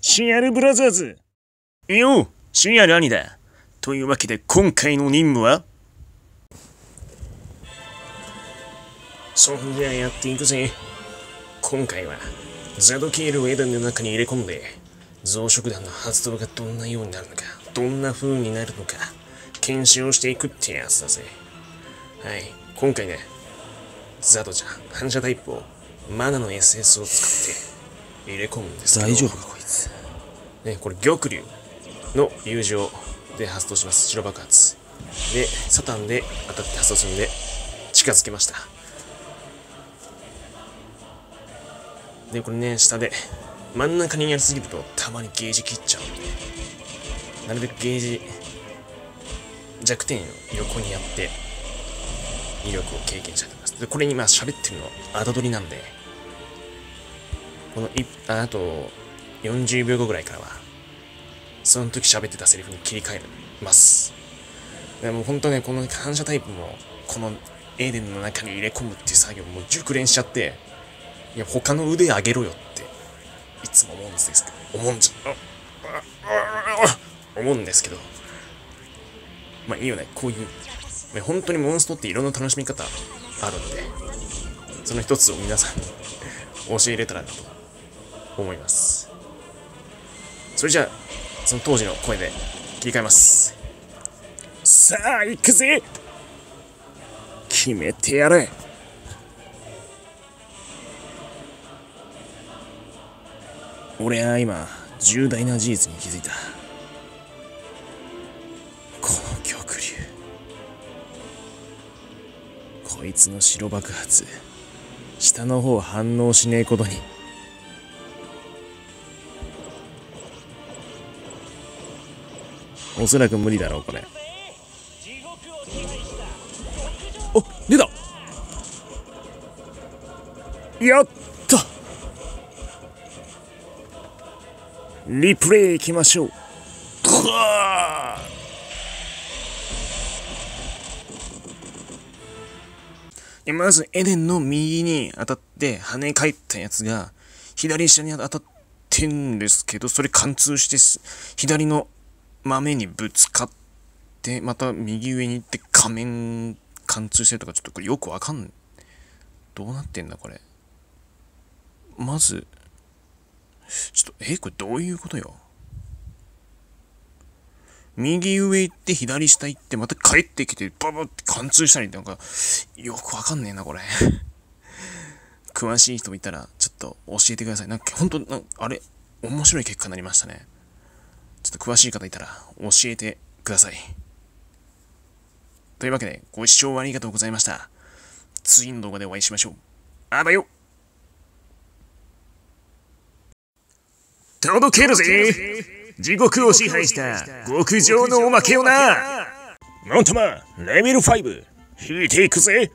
シアルブラザーズ。よう、シアル兄だ。というわけで今回の任務は、そんじゃやっていくぜ。今回はザドケールをエデンの中に入れ込んで、増殖弾の発動がどんなようになるのか、どんな風になるのか、検証していくってやつだぜ。はい、今回ね、ザドちゃん、反射タイプをマナの SS を使って入れ込むんですけど、 大丈夫かこいつ。 ね、これ玉竜の友情で発動します。白爆発でサタンで当たって発動するんで近づけました。でこれね、下で真ん中にやりすぎるとたまにゲージ切っちゃうんで、なるべくゲージ弱点を横にやって威力を経験したいと思います。でこれ今喋ってるの後取りなんで、このあと40秒後ぐらいからはその時喋ってたセリフに切り替えます。でも本当ね、この反射タイプもこのエーデンの中に入れ込むっていう作業も熟練しちゃって、いや他の腕上げろよっていつも思うんですけど、思うんですけど、まあいいよね、こういう本当にモンストっていろんな楽しみ方あるんで、その一つを皆さんに教え入れたらなと思います。それじゃあその当時の声で切り替えます。さあ行くぜ、決めてやれ。俺は今重大な事実に気づいた。この玉竜、こいつの白爆発、下の方反応しねえことにおそらく無理だろうこれ。お、出た。やった。リプレイ行きましょう。まずエデンの右に当たって跳ね返ったやつが左下に当たってんですけど、それ貫通して左の豆にぶつかって、また右上に行って仮面貫通してるとか、ちょっとこれよくわかんない。どうなってんだこれ。まずちょっとこれどういうことよ。右上行って左下行ってまた帰ってきてババって貫通したり、なんかよくわかんねえなこれ。詳しい人いたらちょっと教えてください。なんか本当あれ面白い結果になりましたね。ちょっと詳しい方いたら教えてください。というわけでご視聴ありがとうございました。次の動画でお会いしましょう。あばよ。届けるぜ、地獄を支配した極上のおまけをな。モンタマレベル5引いていくぜ。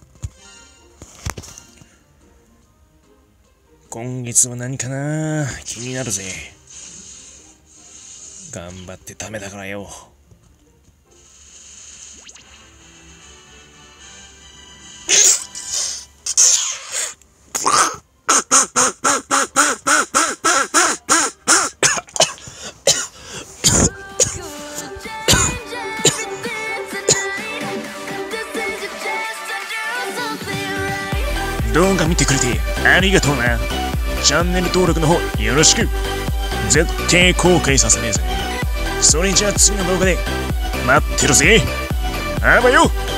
今月は何かな、気になるぜ。頑張ってダメだからよ。動画見てくれてありがとうな。チャンネル登録の方よろしく。絶対後悔させねえぜ。それじゃあ次の動画で待ってるぜ。あばよ。